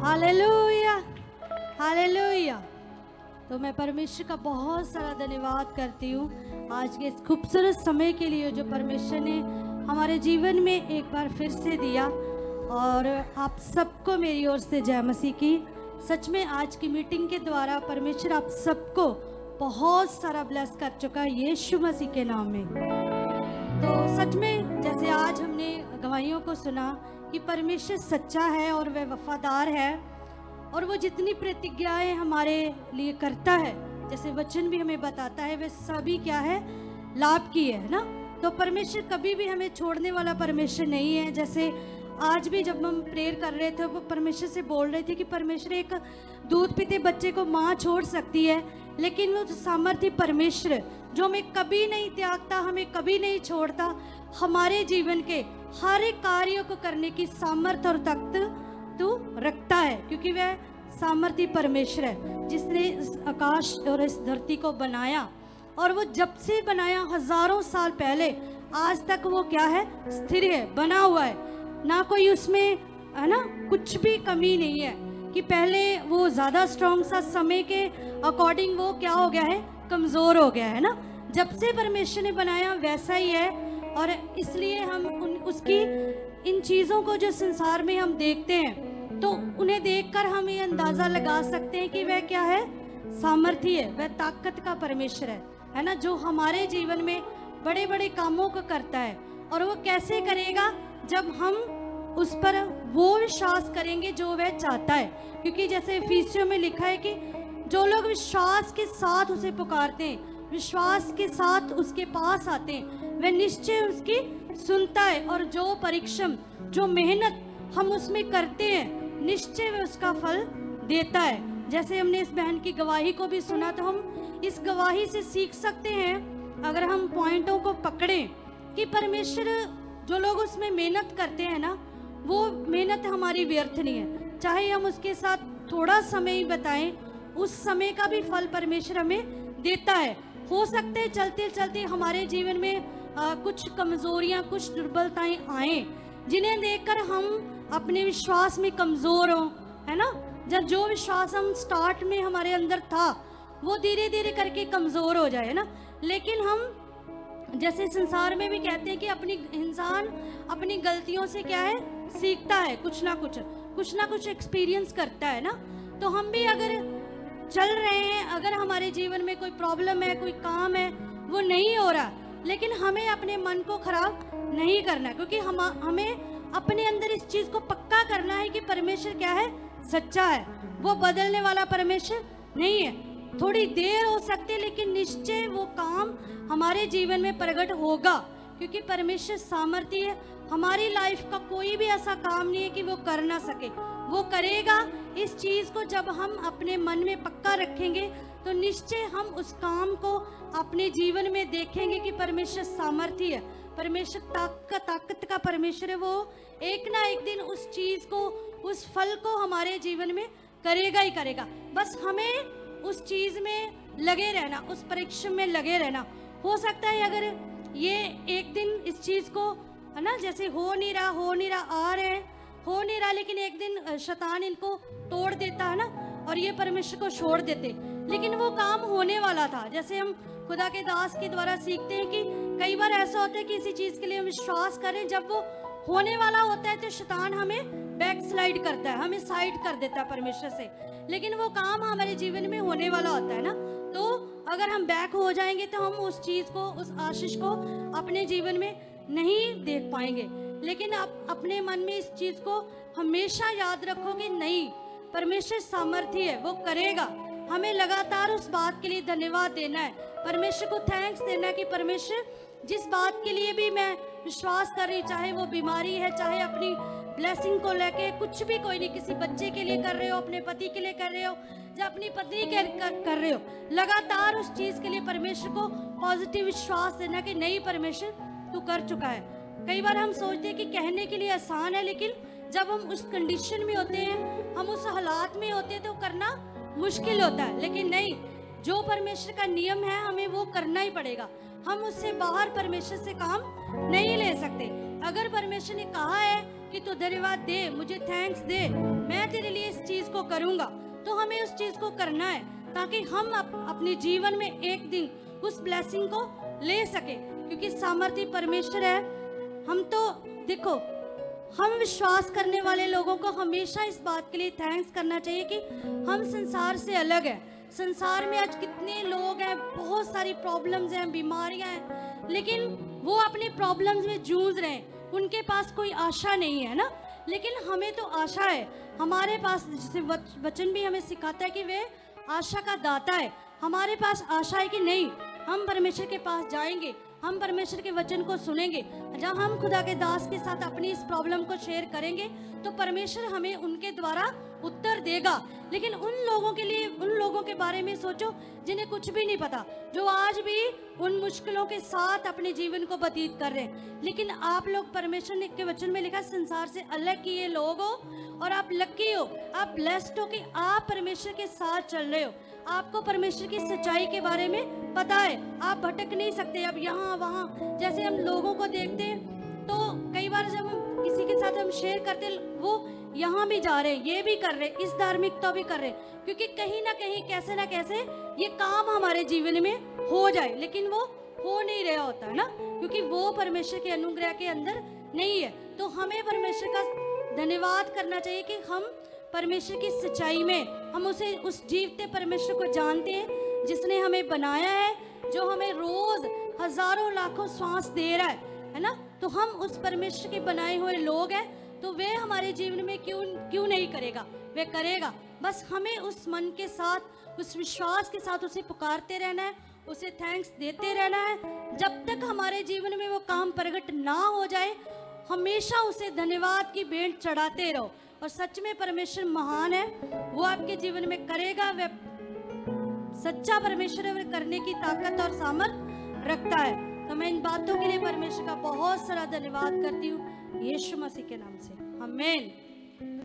Hallelujah, hallelujah. तो मैं परमेश्वर का बहुत सारा धन्यवाद करती हूँ आज के इस खूबसूरत समय के लिए जो परमेश्वर ने हमारे जीवन में एक बार फिर से दिया। और आप सबको मेरी ओर से जय मसीह की। सच में आज की मीटिंग के द्वारा परमेश्वर आप सबको बहुत सारा ब्लेस कर चुका है यीशु मसीह के नाम में। तो सच में जैसे आज हमने गवाहियों को सुना कि परमेश्वर सच्चा है और वह वफादार है और वो जितनी प्रतिज्ञाएं हमारे लिए करता है, जैसे वचन भी हमें बताता है, वे सभी क्या है, लाभ की है ना। तो परमेश्वर कभी भी हमें छोड़ने वाला परमेश्वर नहीं है। जैसे आज भी जब हम प्रेयर कर रहे थे वो परमेश्वर से बोल रहे थे कि परमेश्वर एक दूध पीते बच्चे को माँ छोड़ सकती है, लेकिन वो सामर्थ्य परमेश्वर जो हमें कभी नहीं त्यागता, हमें कभी नहीं छोड़ता, हमारे जीवन के हर एक कार्यों को करने की सामर्थ्य और ताकत तू रखता है, क्योंकि वह सामर्थ्य परमेश्वर है जिसने इस आकाश और इस धरती को बनाया। और वो जब से बनाया हजारों साल पहले आज तक वो क्या है, स्थिर है, बना हुआ है, ना कोई उसमें है ना कुछ भी कमी नहीं है कि पहले वो ज़्यादा स्ट्रॉन्ग सा, समय के अकॉर्डिंग वो क्या हो गया है, कमज़ोर हो गया है ना। जब से परमेश्वर ने बनाया वैसा ही है। और इसलिए हम उसकी इन चीज़ों को जो संसार में हम देखते हैं तो उन्हें देखकर हम ये अंदाज़ा लगा सकते हैं कि वह क्या है, सामर्थ्य है, वह ताकत का परमेश्वर है ना, जो हमारे जीवन में बड़े बड़े कामों को करता है। और वो कैसे करेगा, जब हम उस पर वो विश्वास करेंगे जो वह चाहता है। क्योंकि जैसे इफिसियों में लिखा है कि जो लोग विश्वास के साथ उसे पुकारते हैं, विश्वास के साथ उसके पास आते हैं, वह निश्चय उसकी सुनता है। और जो परिश्रम, जो मेहनत हम उसमें करते हैं, निश्चय वह उसका फल देता है। जैसे हमने इस बहन की गवाही को भी सुना, तो हम इस गवाही से सीख सकते हैं, अगर हम पॉइंटों को पकड़ें, कि परमेश्वर जो लोग उसमें मेहनत करते हैं ना, वो मेहनत हमारी व्यर्थ नहीं है। चाहे हम उसके साथ थोड़ा समय ही बताएं, उस समय का भी फल परमेश्वर हमें देता है। हो सकते हैं चलते चलते हमारे जीवन में कुछ कमजोरियां, कुछ दुर्बलताएं आए, जिन्हें देखकर हम अपने विश्वास में कमजोर हों, है ना। जब जो विश्वास हम स्टार्ट में हमारे अंदर था वो धीरे धीरे करके कमजोर हो जाए ना। लेकिन हम जैसे संसार में भी कहते हैं कि अपनी इंसान अपनी गलतियों से क्या है, सीखता है, कुछ ना कुछ एक्सपीरियंस करता है ना। तो हम भी अगर चल रहे हैं, अगर हमारे जीवन में कोई प्रॉब्लम है, कोई काम है, वो नहीं हो रहा, लेकिन हमें अपने मन को खराब नहीं करना, क्योंकि हमें अपने अंदर इस चीज़ को पक्का करना है कि परमेश्वर क्या है, सच्चा है, वो बदलने वाला परमेश्वर नहीं है। थोड़ी देर हो सकती है, लेकिन निश्चय वो काम हमारे जीवन में प्रकट होगा, क्योंकि परमेश्वर सामर्थ्य है। हमारी लाइफ का कोई भी ऐसा काम नहीं है कि वो कर ना सके, वो करेगा। इस चीज़ को जब हम अपने मन में पक्का रखेंगे तो निश्चय हम उस काम को अपने जीवन में देखेंगे कि परमेश्वर सामर्थ्य है, परमेश्वर ताकत का परमेश्वर है। वो एक ना एक दिन उस चीज़ को, उस फल को हमारे जीवन में करेगा ही करेगा। बस हमें उस चीज़ में लगे रहना, उस परिश्रम में लगे रहना। हो सकता है अगर ये एक दिन इस चीज़ को है ना, जैसे हो नहीं रहा, आ रहे हैं, हो नहीं रहा, लेकिन एक दिन शैतान इनको तोड़ देता है ना, और ये परमेश्वर को छोड़ देते, लेकिन वो काम होने वाला था। जैसे हम खुदा के दास के द्वारा सीखते हैं कि कई बार ऐसा होता है कि किसी चीज़ के लिए हम विश्वास करें, जब वो होने वाला होता है तो शैतान हमें बैक स्लाइड करता है, हमें साइड कर देता है परमेश्वर से, लेकिन वो काम हमारे जीवन में होने वाला होता है ना। तो अगर हम बैक हो जाएंगे तो हम उस चीज़ को, उस आशीष को अपने जीवन में नहीं देख पाएंगे। लेकिन आप अपने मन में इस चीज़ को हमेशा याद रखो कि नहीं, परमेश्वर सामर्थ्य है, वो करेगा। हमें लगातार उस बात के लिए धन्यवाद देना है, परमेश्वर को थैंक्स देना है कि परमेश्वर जिस बात के लिए भी मैं विश्वास कर रही, चाहे वो बीमारी है, चाहे अपनी ब्लेसिंग को लेके कुछ भी, कोई नहीं, किसी बच्चे के लिए कर रहे हो, अपने पति के लिए कर रहे हो, या अपनी पत्नी के कर रहे हो, लगातार उस चीज़ के लिए परमेश्वर को पॉजिटिव विश्वास देना कि नहीं, परमेश्वर तू कर चुका है। कई बार हम सोचते हैं कि कहने के लिए आसान है, लेकिन जब हम उस कंडीशन में होते हैं, हम उस हालात में होते हैं, तो करना मुश्किल होता है। लेकिन नहीं, जो परमेश्वर का नियम है हमें वो करना ही पड़ेगा। हम उससे बाहर परमेश्वर से काम नहीं ले सकते। अगर परमेश्वर ने कहा है कि तू धन्यवाद दे, मुझे थैंक्स दे, मैं तेरे लिए इस चीज को करूंगा, तो हमें उस चीज को करना है ताकि हम अपने जीवन में एक दिन उस ब्लेसिंग को ले सके, क्योंकि सामर्थी परमेश्वर है। हम तो देखो, हम विश्वास करने वाले लोगों को हमेशा इस बात के लिए थैंक्स करना चाहिए कि हम संसार से अलग है। संसार में आज कितने लोग हैं, बहुत सारी प्रॉब्लम्स हैं, बीमारियां हैं, लेकिन वो अपनी प्रॉब्लम्स में जूझ रहे हैं, उनके पास कोई आशा नहीं है ना। लेकिन हमें तो आशा है, हमारे पास, जैसे वचन भी हमें सिखाता है कि वे आशा का दाता है। हमारे पास आशा है कि नहीं, हम परमेश्वर के पास जाएंगे, हम परमेश्वर के वचन को सुनेंगे। जब हम खुदा के दास के साथ अपनी इस प्रॉब्लम को शेयर करेंगे तो परमेश्वर हमें उनके द्वारा उत्तर देगा। लेकिन उन लोगों के लिए, उन लोगों के बारे में सोचो जिन्हें कुछ भी नहीं पता, जो आज भी उन मुश्किलों के साथ अपने जीवन को व्यतीत कर रहे हैं। लेकिन आप लोग, परमेश्वर के वचन में लिखा, संसार से अलग किए लोग हो और आप लकी हो, आप ब्लेस्ड हो कि आप परमेश्वर के साथ चल रहे हो। आपको परमेश्वर की सच्चाई के बारे में पता है, आप भटक नहीं सकते। अब यहाँ वहाँ जैसे हम लोगों को देखते हैं, तो कई बार जब हम किसी के साथ हम शेयर करते हैं, वो यहाँ भी जा रहे हैं, ये भी कर रहे हैं, इस धार्मिकता भी कर रहे हैं, क्योंकि कहीं ना कहीं कैसे ना कैसे ये काम हमारे जीवन में हो जाए, लेकिन वो हो नहीं रहा होता है ना, क्योंकि वो परमेश्वर के अनुग्रह के अंदर नहीं है। तो हमें परमेश्वर का धन्यवाद करना चाहिए कि हम परमेश्वर की सच्चाई में, हम उसे, उस जीवते परमेश्वर को जानते हैं जिसने हमें बनाया है, जो हमें रोज हजारों लाखों सांस दे रहा है ना। तो हम उस परमेश्वर के बनाए हुए लोग हैं, तो वे हमारे जीवन में क्यों नहीं करेगा, वे करेगा। बस हमें उस मन के साथ, उस विश्वास के साथ उसे पुकारते रहना है, उसे थैंक्स देते रहना है। जब तक हमारे जीवन में वो काम प्रकट ना हो जाए, हमेशा उसे धन्यवाद की भेंट चढ़ाते रहो। और सच में परमेश्वर महान है, वो आपके जीवन में करेगा। वह सच्चा परमेश्वर है, वह करने की ताकत और सामर्थ रखता है। तो मैं इन बातों के लिए परमेश्वर का बहुत सारा धन्यवाद करती हूँ, यीशु मसीह के नाम से, आमीन।